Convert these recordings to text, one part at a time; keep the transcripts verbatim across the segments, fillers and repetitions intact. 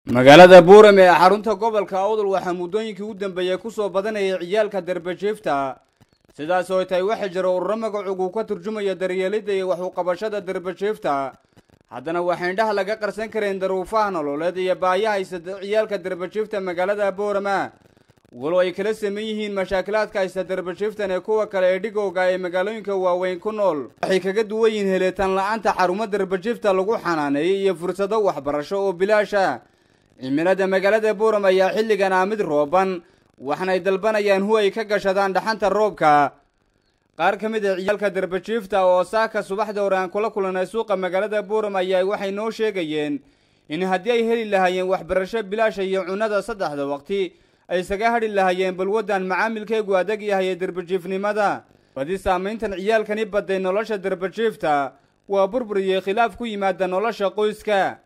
magaalada Boorame ee xarunta gobolka Awdal waxa muddooyinkii u dambeeyay ku soo badanayay ciyaalka darbajiifta sidaas oo ay wax jiro urur magacu ka turjumaya daryeelida iyo wax u qabashada darbajiifta haddana waxa indhaha laga qarsan kareen daruufaha nololeed iyo baayaha ciyaalka darbajiifta magaalada Boorame walo ay kala sameeyeen mashaakilaadka ay darbajiiftan ee kuwa kale ee dhigooga ee magaalooyinka waaweyn ku nool waxay kaga duwan yihiin helitaan la'aanta xarumo darbajiifta lagu xanaaneeyay iyo fursado waxbarasho oo bilaash ah cimilada magaalada Boorame ayaa xilligan mid rooban waxna ay dalbanayaan hu ay ka gashadaan dhaxanta roobka qaar kamid ah ciyaalka darbajiifta oo saaka subaxda horaan kula kulanay suuqa magaalada Boorame ayaa waxay noo sheegayeen in haddii ay heli lahaayeen waxbarasho bilaash iyo cunada saddexda waqti ay isaga hadhi lahaayeen balwadan macaamilkeegu adag yahay darbajiifnimada wadi saameyntan ciyaalkani baday nolosha darbajiifta waa burbur iyo khilaaf ku yimaada nolosha qoyska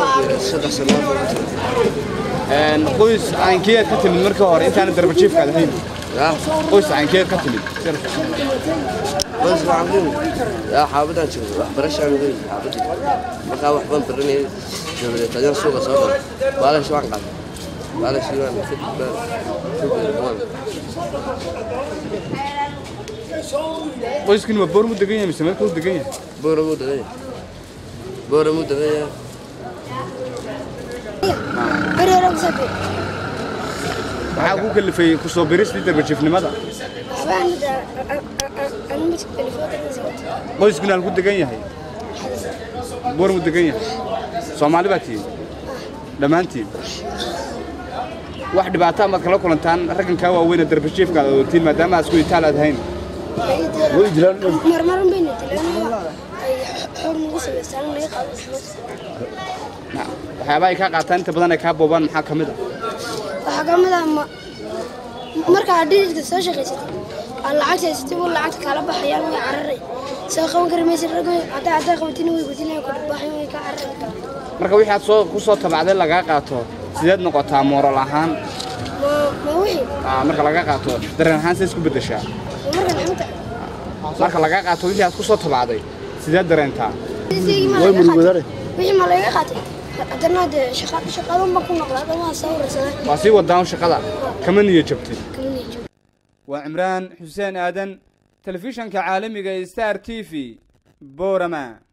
een qoys aan keed ka timid marka hore intaan darbajiifka ahayn qoys aan keed ka timid qoys aan ya xaabada jiro waxbarasho aan leeyahay xaabada marka wax ban baranay dawladda tajan suuqa soo dhal wala shaqo qad wala shaqo aan fidbaa qoyskin waa Boorame degan yahay mise meel kale degan yahay Boorame degan yahay Boorame degan yahay waxaa ku kalifay ku soo biristii darbajiifnimada qoyskin aan ku degan yahay Boorame degan yahay Soomaali baa tii dhamaantiin wax dhibaato ma kala kulantaan ragganka waaweyn darbajiifka oo tiin maadaama isku itaal ahayn way jiraan marmar been tilmaamo ay xornimo sameeyaan laga qaado waxyaabay ka qaataan inta badan ay ka boobaan maxaa kamid ah waxa kamid ah marka dhigta soo shaqeysatay lacagta sidii uu lacagta kala baxayaan way cararay soo qaban karmaysan rago hada hada qabatin way gudinay ku baxay way ka cararay marka wixii aad soo ku soo tabacday laga qaato sideed noqotaa moral ahaan ma wixii ah marka laga qaato dareen ahaan isku bedeshaa marka laga qaato wixii aad ku soo tabacday sideed dareentaa way murugada wixii ma laga qaatay hadana shaqo shaqada ma ku noqdo ma sawirsan waa si wadaan shaqada kama niyo jabtay waa Imraan Xuseen Aadan telefishanka caalamiga Star T V Boorame.